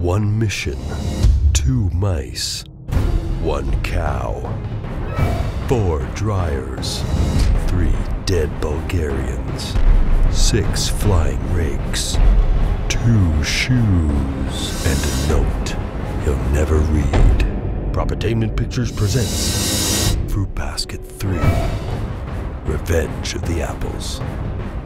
One mission, 2 mice, 1 cow, 4 dryers, 3 dead Bulgarians, 6 flying rakes, 2 shoes, and a note he'll never read. Propatainment Pictures presents Fruit Basket 3, Revenge of the Apples.